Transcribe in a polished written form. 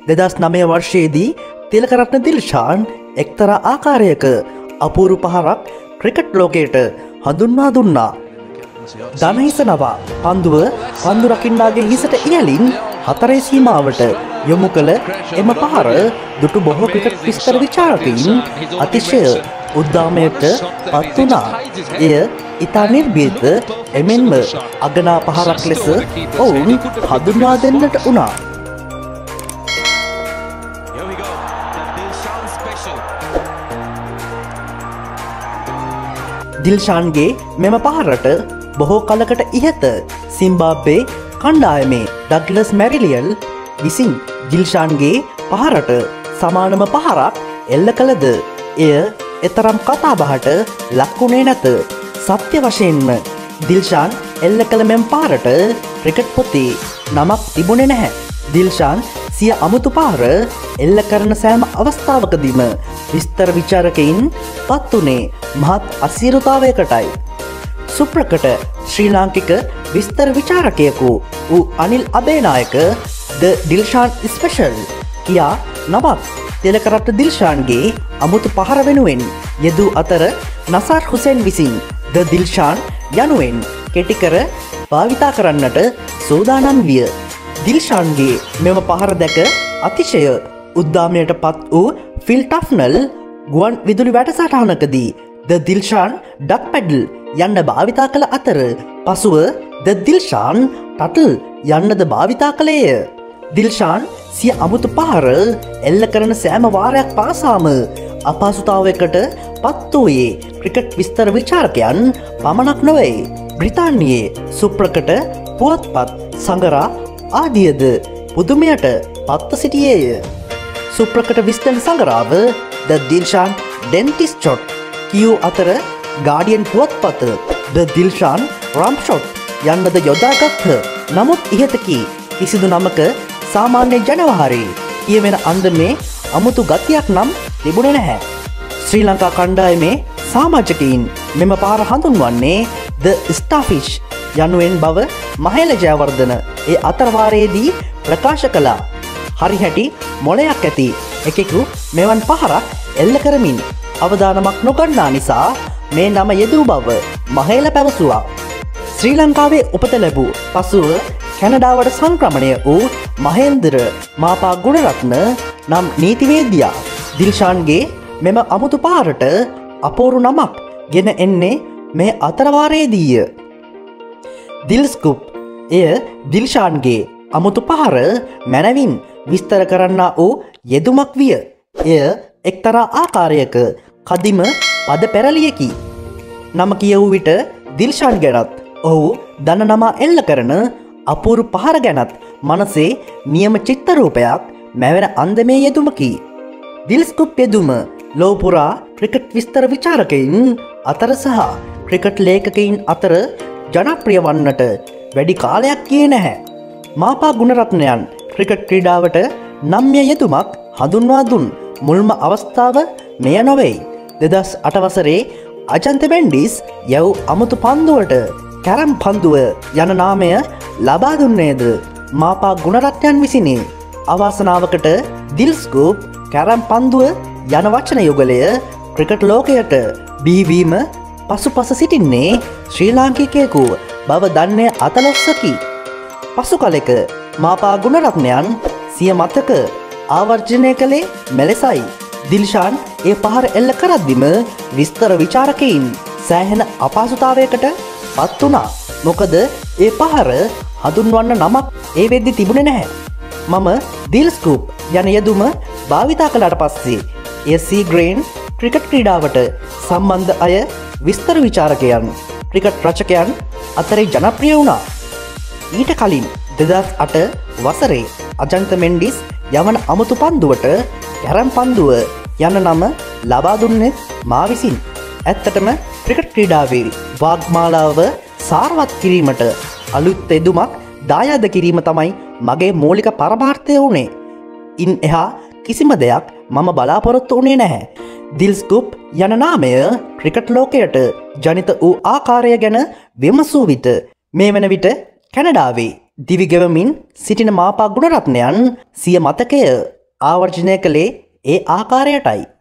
2009 වර්ෂයේදී තිලකරත්න දිල්ෂාන් එක්තරා ආකාරයක අපූරු පහරක් ක්‍රිකට් ලෝකයට හඳුන්වා දුන්නා. දනහිස නවා පන්දුව පන්දු රකින්නාගේ හිසට ඉහලින් හතරේ සීමාවට යොමු කළ එම පහර දුටු බොහෝ ක්‍රිකට් විස්තර විචාරකයින් අතිශය උද්දාමයට පත් වුණා. එය ඉතා නිර්භීත එමෙන්ම අගනා පහරක් ලෙස ඔවුන් හඳුන්වා දෙන්නට වුණා. දිල්ෂාන්ගේ මෙම පහරට බොහෝ කලකට ඉහත සිම්බාබ්වේ කණ්ඩායමේ ඩග්ලස් මැරිලියල් විසින් දිල්ෂාන්ගේ පහරට සමානම පහරක් එල්ල කළද එය එතරම් කතාබහට ලක්වුණේ නැත. සත්‍ය වශයෙන්ම දිල්ෂාන් එල්ල කළ මෙම පාරට ක්‍රිකට් පොතේ නමක් තිබුණේ නැහැ. දිල්ෂාන් සිය අමුතු පාර එල්ල කරන සෑම අවස්ථාවකදීම විස්තර විචාරකයින් පත් වුණේ මහත් අසීරුතාවයකටයි. සුප්‍රකට ශ්‍රී ලාංකික විස්තර විචාරකයෙකු වූ අනිල් අබේනායක ද දිල්ෂාන් ස්පෙෂල් කියා නමක් තිලකරත්න දිල්ෂාන්ගේ අමුතු පහර වෙනුවෙන් යෙදූ අතර නසාර් හුසෙන් විසින් ද දිල්ෂාන් යනුවෙන් කෙටිකර භාවිතා කරන්නට සූදානම් විය. දිල්ෂාන්ගේ මෙම පහර දැක අතිශය උද්දාමයට පත් වූ ෆිල් ටෆ්නල් ගුවන් විදුලි වැඩසටහනකදී ද දිල්ෂාන් ඩක් පැඩල් යන්න භාවිතා කළ අතර පසුව ද දිල්ෂාන් ටටල් යන්නද භාවිතා කළේය. දිල්ෂාන් සිය අමුතු පහර එල්ල කරන සෑම වාරයක් පාසාම අපහසුතාවයකට පත් වූයේ ක්‍රිකට් විස්තර විචාරකයන් පමණක් නොවේ. බ්‍රිතාන්‍යයේ සුප්‍රකට පුවත්පත් සඟරා ආදියද පුදුමයට පත්ව සිටියේය. සුප්‍රකට විස්තර සඟරාව ද දිල්ෂාන් ඩෙන්ටිස් චොට් කියූ අතර ගාඩියන් පුවත්පත ද දිල්ෂාන් රම් ෂොට් යන්නද යොදාගත්හ. නමුත් ඉහතකි කිසිදු නමක සාමාන්‍ය ජනවහරේ කියවෙන අන්දමේ අමුතු ගතියක් නම් තිබුණේ නැහැ. ශ්‍රී ලංකා කණ්ඩායමේ සමාජකයින් මෙම පාර හඳුන්වන්නේ ද ස්ටාෆිෂ් යනුවෙන් බව මහේල ජයවර්ධන ඒ අතරවාරයේදී ප්‍රකාශ කළා. හරි හැටි මොලයක් ඇති එකෙකු මෙවන් පහරක් එල්ල කරමින් අවදානමක් නොගන්නා නිසා මේ නම යෙදූ බව මහේල පැවසුවා. ශ්‍රී ලංකාවේ උපත ලැබූ පසුව කැනඩාවට සංක්‍රමණය වූ මහේන්ද්‍ර මාපා ගුණරත්න නම් නීතිවේදියා දිල්ෂාන්ගේ මෙම අමුතු පාරට අපූරු නමක් ගෙන එන්නේ මේ අතරවාරයේදීය. දිල්ස්කුප් එය දිල්ෂාන්ගේ අමුතු පහර මැනවින් විස්තර කරන්නා වූ යෙදුමක් විය. එය එක්තරා ආකාරයක කදිම පද පෙරලියකි. නම කියවූ විට දිල්ෂාන් ගැනත් ඔහු දන නමා එල්ල කරන අපූරු පහර ගැනත් මනසේ නියම චිත්තරූපයක් මැවෙන අන්දමේ යෙදුමකි. දිල්ස්කුප් යෙදුම ලෝපුරා ක්‍රිකට් විස්තර විචාරකයින් අතර සහ ක්‍රිකට් ලේඛකයින් අතර ජනප්‍රිය වන්නට වැඩි කාලයක් ගියේ නැහැ. මාපා ගුණරත්නයන් ක්‍රිකට් ක්‍රීඩාවට නම්‍ය යෙදුමක් හඳුන්වා දුන් මුල්ම අවස්ථාව මෙය නොවේ. 2008 වසරේ අජන්ත මෙන්ඩිස් යව් අමුතු පන්දුවට කැරම් පන්දුව යන නාමය ලබා දුන්නේද මාපා ගුණරත්නයන් විසිනි. අවාසනාවකට දිල්ස්කූප් කැරම් පන්දුව යන වචන යුගලය ක්‍රිකට් ලෝකයට බීවීම පසුපස සිටින්නේ ශ්‍රී ලාංකිකයෙකු බව දන්නේ අතලොස්සකි. පසු කලෙක මාපා ගුණරත්නයන් සිය මතක ආවර්ජනය කළේ මෙලෙසයි. දිල්ෂාන් ඒ පහර එල්ල කරද්දිම විස්තර විචාරකයින් සෑහෙන අපහසුතාවයකට පත් වුණා. මොකද ඒ පහර හඳුන්වන්න නමක් ඒ වෙද්දි තිබුණේ නැහැ. මම දිල්ස්කූප් යන යෙදුම භාවිතා කළාට පස්සේ එය සීග්‍රේන් ක්‍රිකට් ක්‍රීඩාවට සම්බන්ධ අය විස්තර විචාරකයන් ක්‍රිකට් රචකයන් අතරේ ජනප්‍රිය වුණා. ඊට කලින් 2008 වසරේ අජන්ත මෙන්ඩිස් යවන අමුතු පන්දුවට කැරම් පන්දුව යන නම ලබා දුන්නේ මා විසින්. ඇත්තටම ක්‍රිකට් ක්‍රීඩාවේ වාග්මාලාව සාරවත් කිරීමට අලුත් යෙදුමක් දායාද කිරීම තමයි මගේ මූලික පරමාර්ථය වුණේ. ඉන් එහා කිසිම දෙයක් මම බලාපොරොත්තු වුණේ නැහැ. දිල්ස්කුප් යන නාමය ක්‍රිකට් ලෝකයට ජනිත වූ ආකාරය ගැන විමසූ විට මේ වන විට කැනඩාවේ දිවිගෙවමින් සිටින මාපා ගුණරත්නයන් සිය මතකය ආවර්ජනය කළේ ඒ ආකාරයටයි.